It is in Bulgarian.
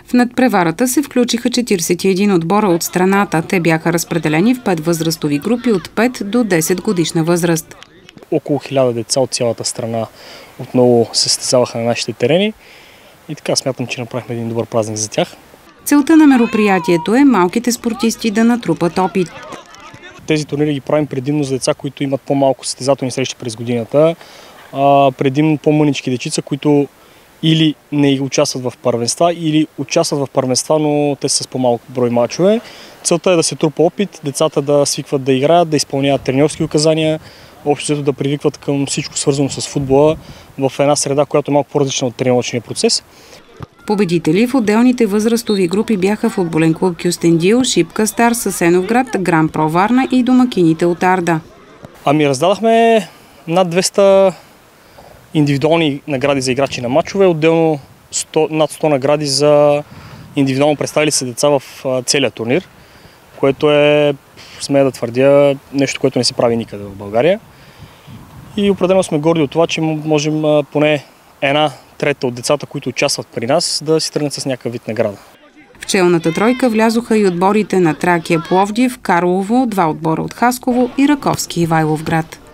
В надпреварата се включиха 41 отбора от страната. Те бяха разпределени в 5 възрастови групи от 5 до 10 годишна възраст. Около 1000 деца от цялата страна отново се състезаваха на нашите терени и така смятам, че направихме един добър празник за тях. Целта на мероприятието е малките спортисти да натрупат опит. Тези турнири ги правим предимно за деца, които имат по-малко състезателни срещи през годината, предимно по-мънички дечица, които или не участват в първенства, или участват в първенства, но те са с по-малко брой мачове. Целта е да се трупа опит, децата да свикват да играят, да изпълняват треньорски указания, обществото да привикват към всичко свързано с футбола в една среда, която е малко по-различна от тренировъчния процес. Победители в отделните възрастови групи бяха футболен клуб Кюстендил, Шипка Старс, Асеновград, Гран Про Варна и домакините от Арда. Раздадахме над 200 индивидуални награди за играчи на мачове, отделно над 100 награди за индивидуално представили се деца в целия турнир, което е, смея да твърдя, нещо, което не се прави никъде в България. И определено сме горди от това, че можем поне 1/3 от децата, които участват при нас, да си тръгнат с някакъв вид награда. В челната тройка влязоха и отборите на Тракия Пловдив, Карлово, 2 отбора от Хасково и Раковски Ивайловград.